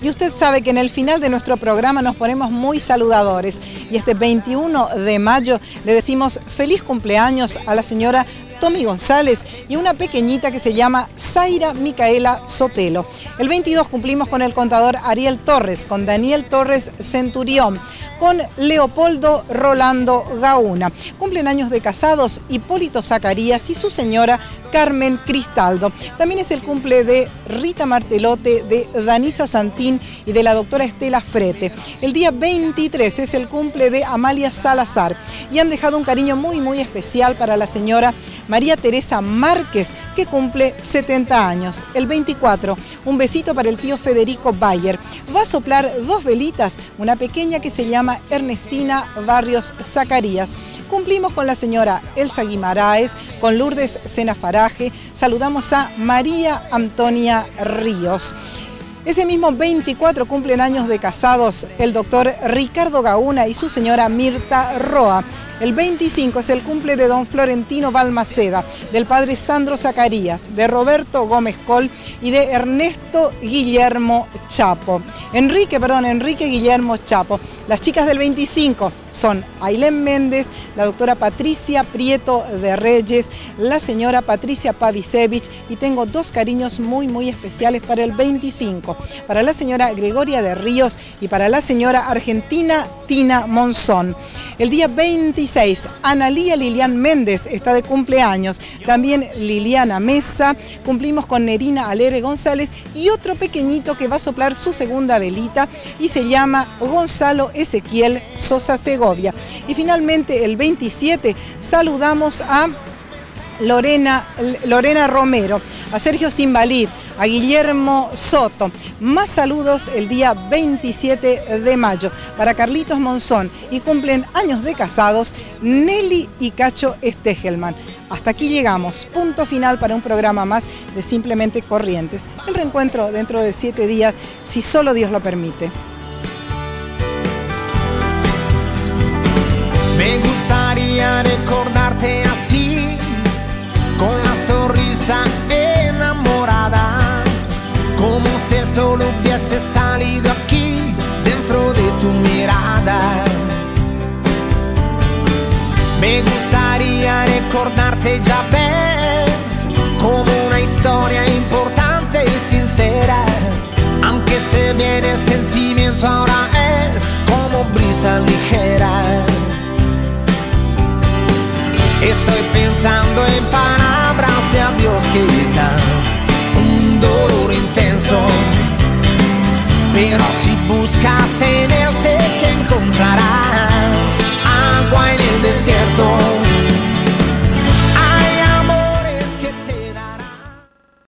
Y usted sabe que en el final de nuestro programa nos ponemos muy saludadores. Y este 21 de mayo le decimos feliz cumpleaños a la señora Tommy González y una pequeñita que se llama Zaira Micaela Sotelo. El 22 cumplimos con el contador Ariel Torres, con Daniel Torres Centurión, con Leopoldo Rolando Gauna. Cumplen años de casados Hipólito Zacarías y su señora Carmen Cristaldo. También es el cumple de Rita Martelote, de Danisa Santín y de la doctora Estela Frete. El día 23 es el cumple de Amalia Salazar y han dejado un cariño muy especial para la señora María Teresa Márquez, que cumple 70 años. El 24, un besito para el tío Federico Bayer. Va a soplar 2 velitas, una pequeña que se llama Ernestina Barrios Zacarías. Cumplimos con la señora Elsa Guimaraes, con Lourdes Senafaraje. Saludamos a María Antonia Ríos. Ese mismo 24 cumplen años de casados el doctor Ricardo Gauna y su señora Mirta Roa. El 25 es el cumple de don Florentino Balmaceda, del padre Sandro Zacarías, de Roberto Gómez Col y de Ernesto Guillermo Chapo. Enrique Guillermo Chapo. Las chicas del 25 son Ailén Méndez, la doctora Patricia Prieto de Reyes, la señora Patricia Pavisevich, y tengo 2 cariños muy especiales para el 25, para la señora Gregoria de Ríos y para la señora Argentina Tina Monzón. El día 26, Analía Lilian Méndez está de cumpleaños, también Liliana Mesa, cumplimos con Nerina Alere González y otro pequeñito que va a soplar su segunda velita y se llama Gonzalo Ezequiel Sosa Segovia. Y finalmente el 27 saludamos a Lorena Romero, a Sergio Simbalid, a Guillermo Soto. Más saludos el día 27 de mayo para Carlitos Monzón, y cumplen años de casados Nelly y Cacho Stegelman. Hasta aquí llegamos, punto final para un programa más de Simplemente Corrientes. El reencuentro dentro de 7 días, si solo Dios lo permite. Me gustaría recordarte así, con la sonrisa enamorada, como si el sol hubiese salido aquí dentro de tu mirada. Me gustaría recordarte, ya ves, como una historia importante y sincera, aunque se viene el sentimiento ahora es como brisa ligera. Estoy pensando en palabras de adiós que dan un dolor intenso, pero si buscas en